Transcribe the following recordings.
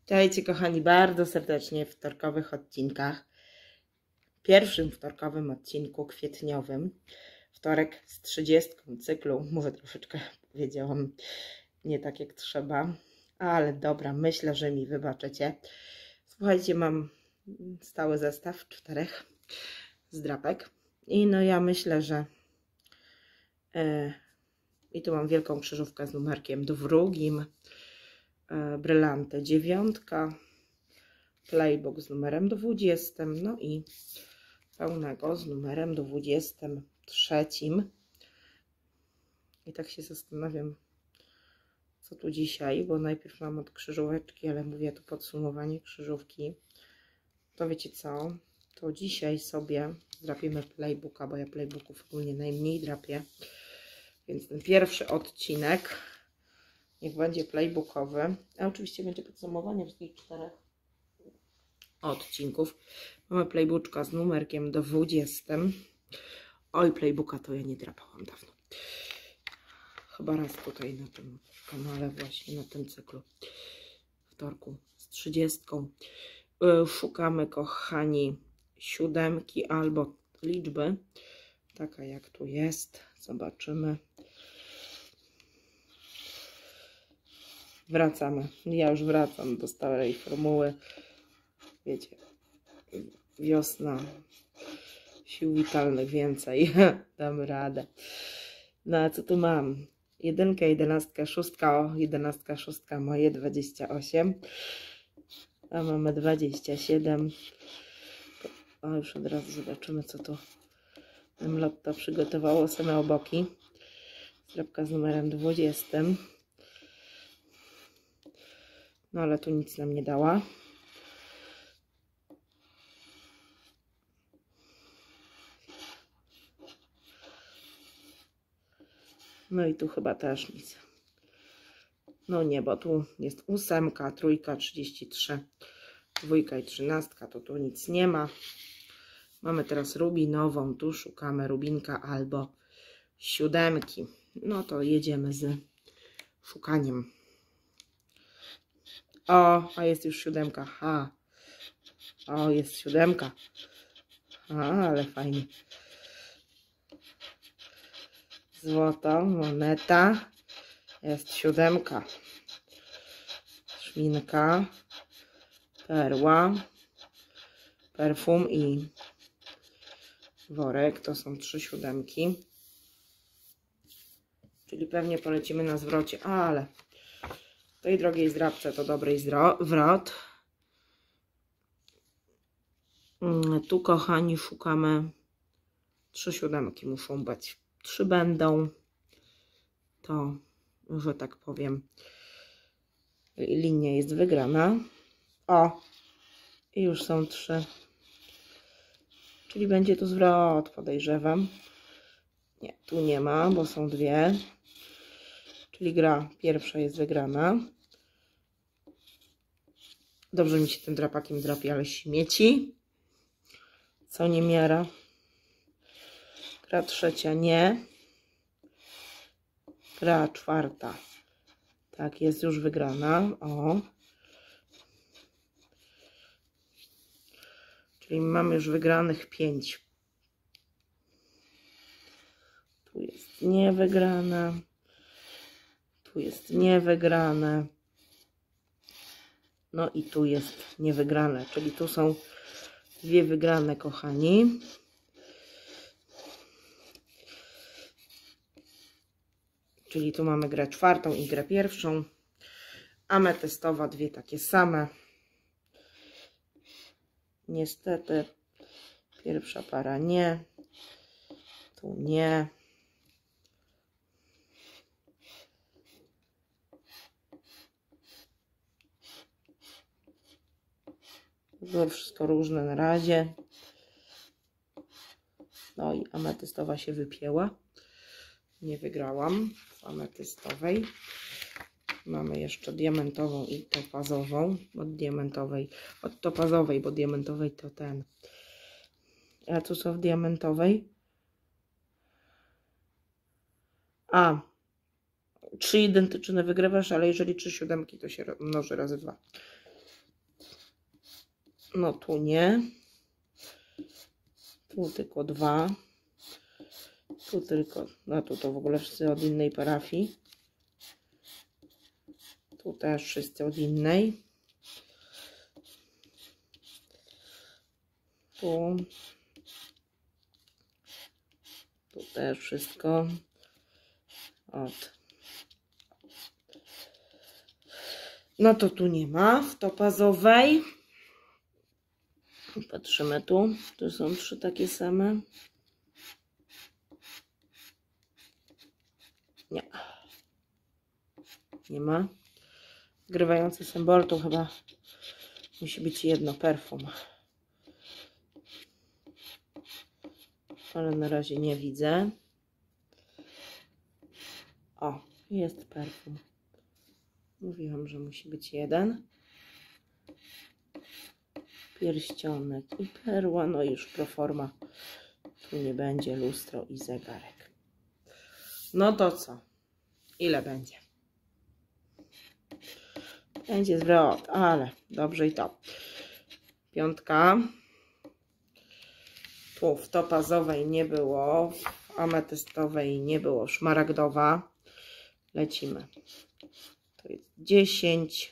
Witajcie kochani bardzo serdecznie w wtorkowych odcinkach. Pierwszym wtorkowym odcinku kwietniowym. Wtorek z 30 cyklu. Mówię troszeczkę, powiedziałam nie tak jak trzeba, ale dobra, myślę, że mi wybaczycie. Słuchajcie, mam stały zestaw 4 zdrapek i no ja myślę, że i tu mam wielką krzyżówkę z numerkiem 2, brylantę 9, playbook z numerem 20, no i pełnego z numerem 23. I tak się zastanawiam, co tu dzisiaj, bo najpierw mam od krzyżóweczki, ale mówię tu podsumowanie krzyżówki. To wiecie co, to dzisiaj sobie drapiemy playbooka, bo ja playbooków ogólnie najmniej drapię. Więc ten pierwszy odcinek niech będzie playbookowy, a oczywiście będzie podsumowanie wszystkich 4 odcinków. Mamy playbooka z numerkiem 20. Oj, playbooka to ja nie drapałam dawno. Chyba raz tutaj na tym kanale, właśnie na tym cyklu. Wtorku z 30. Szukamy, kochani, 7 albo liczby. Taka jak tu jest. Zobaczymy. Wracamy. Ja już wracam do starej formuły. Wiecie, wiosna, sił witalnych więcej. Damy radę. No a co tu mam? 1, 11, 6. O, 11, 6 moje 28. A mamy 27. O, już od razu zobaczymy, co tu nam Lotto przygotowało. Same oboki. Zdrapka z numerem 20. No ale tu nic nam nie dała. No i tu chyba też nic. No nie, bo tu jest 8, 3, 33, 2 i 13, to tu nic nie ma. Mamy teraz rubinową, tu szukamy rubinka albo 7. No to jedziemy z szukaniem. O, a jest już 7. Ha. O, jest 7. A, ale fajnie. Złoto, moneta. Jest 7. Szminka. Perła. Perfum i worek. To są 3 7. Czyli pewnie polecimy na zwrocie, ale w tej drogiej zdrapce to dobry zwrot. Tu, kochani, szukamy 3 7 muszą być. 3 będą. To, że tak powiem, linia jest wygrana. O, i już są 3. Czyli będzie tu zwrot, podejrzewam. Nie, tu nie ma, bo są 2. Czyli gra pierwsza jest wygrana. Dobrze mi się tym drapakiem drapie, ale śmieci. Co nie miara. Gra trzecia nie. Gra 4. Tak, jest już wygrana. O. Czyli mamy już wygranych 5. Tu jest niewygrana. Tu jest niewygrane. No i tu jest niewygrane. Czyli tu są 2 wygrane, kochani. Czyli tu mamy grę 4 i grę pierwszą. Ametystowa 2 takie same. Niestety pierwsza para nie. Tu nie. Było wszystko różne na razie. No i ametystowa się wypięła. Nie wygrałam w ametystowej. Mamy jeszcze diamentową i topazową. Od topazowej, bo diamentowej to ten. A tu są w diamentowej. A, 3 identyczne wygrywasz, ale jeżeli 3 7 to się mnoży razy 2. No tu nie. Tu tylko 2. Tu tylko, no tu to w ogóle wszyscy od innej parafii. Tu też wszyscy od innej. Tu. Tu też wszystko od. No to tu nie ma w topazowej. Patrzymy tu. Tu są 3 takie same. Nie. Nie ma. Zgrywający symbol to chyba musi być jedno perfum. Ale na razie nie widzę. O, jest perfum. Mówiłam, że musi być jeden. Pierścionek i perła, no już proforma. Tu nie będzie, lustro i zegarek. No to co? Ile będzie? Będzie zwrot, ale dobrze i to. 5. Tu w topazowej nie było, w ametystowej nie było, szmaragdowa. Lecimy. To jest 10,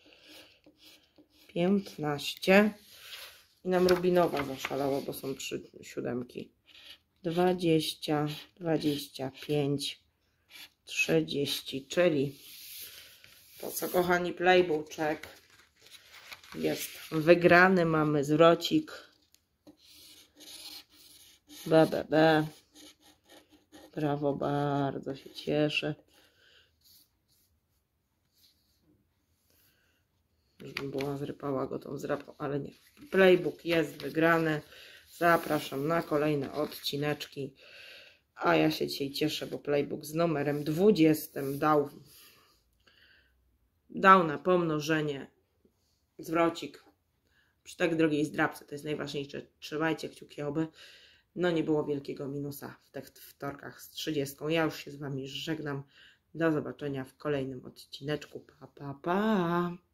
15 i nam rubinowa zaszalała, bo są 3 siódemki. 20, 25, 30, czyli to co, kochani, playbookczek jest wygrany, mamy zwrocik. BBB. Brawo, bardzo się cieszę. Już bym była zrypała go tą zrapą, ale nie. Playbook jest wygrany. Zapraszam na kolejne odcineczki. A ja się dzisiaj cieszę, bo playbook z numerem 20 dał na pomnożenie zwrocik przy tak drogiej zdrabce. To jest najważniejsze. Trzymajcie kciuki oby. No nie było wielkiego minusa w tych wtorkach z 30. Ja już się z Wami żegnam. Do zobaczenia w kolejnym odcineczku. Pa, pa, pa.